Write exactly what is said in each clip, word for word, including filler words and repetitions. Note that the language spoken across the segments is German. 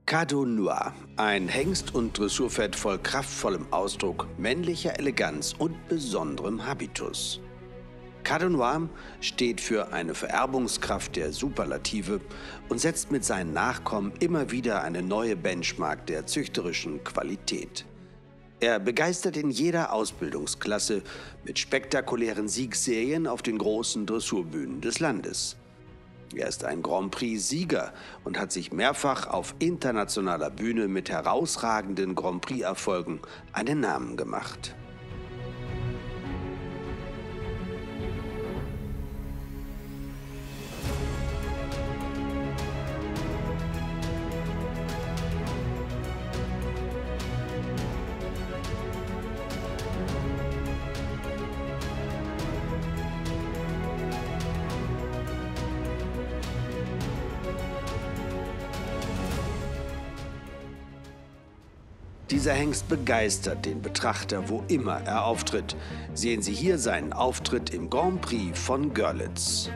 Cadeau Noir, ein Hengst- und Dressurpferd voll kraftvollem Ausdruck, männlicher Eleganz und besonderem Habitus. Cadeau Noir steht für eine Vererbungskraft der Superlative und setzt mit seinen Nachkommen immer wieder eine neue Benchmark der züchterischen Qualität. Er begeistert in jeder Ausbildungsklasse mit spektakulären Siegserien auf den großen Dressurbühnen des Landes. Er ist ein Grand Prix-Sieger und hat sich mehrfach auf internationaler Bühne mit herausragenden Grand Prix-Erfolgen einen Namen gemacht. Dieser Hengst begeistert den Betrachter, wo immer er auftritt. Sehen Sie hier seinen Auftritt im Grand Prix von Görlitz.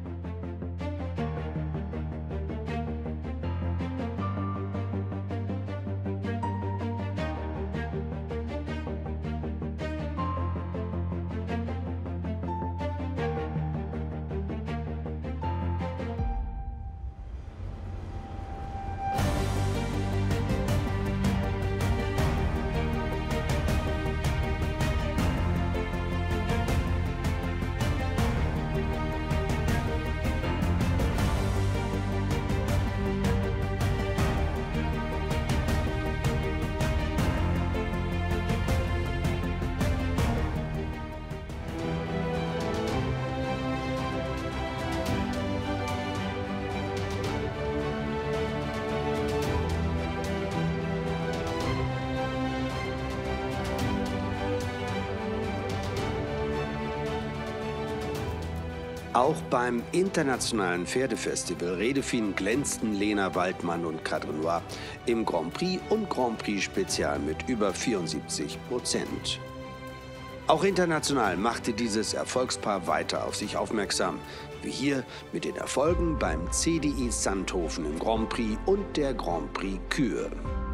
Auch beim internationalen Pferdefestival Redefin glänzten Lena Waldmann und Cadeau Noir im Grand Prix und Grand Prix Spezial mit über vierundsiebzig Prozent. Auch international machte dieses Erfolgspaar weiter auf sich aufmerksam, wie hier mit den Erfolgen beim C D I Sandhofen im Grand Prix und der Grand Prix Kür.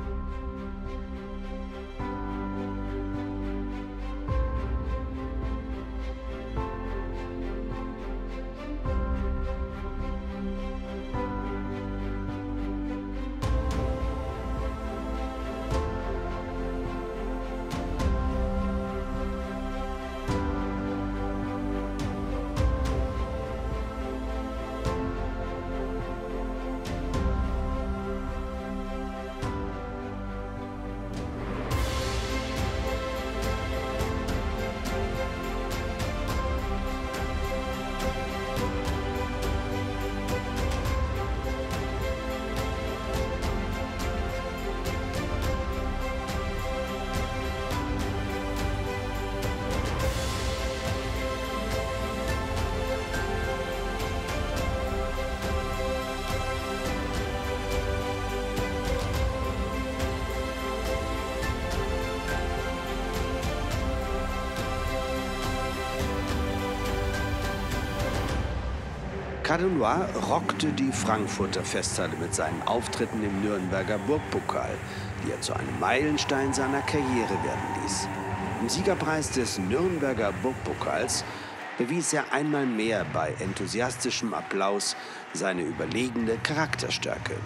Cadeau Noir rockte die Frankfurter Festhalle mit seinen Auftritten im Nürnberger Burgpokal, die er zu einem Meilenstein seiner Karriere werden ließ. Im Siegerpreis des Nürnberger Burgpokals bewies er einmal mehr bei enthusiastischem Applaus seine überlegene Charakterstärke.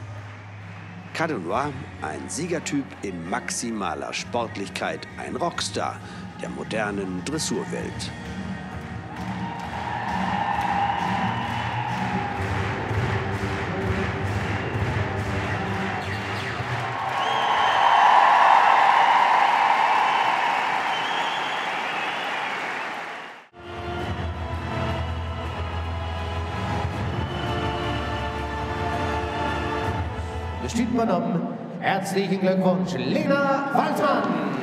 Cadeau Noir, ein Siegertyp in maximaler Sportlichkeit, ein Rockstar der modernen Dressurwelt. Steht man um. Herzlichen Glückwunsch, Lena Waldmann!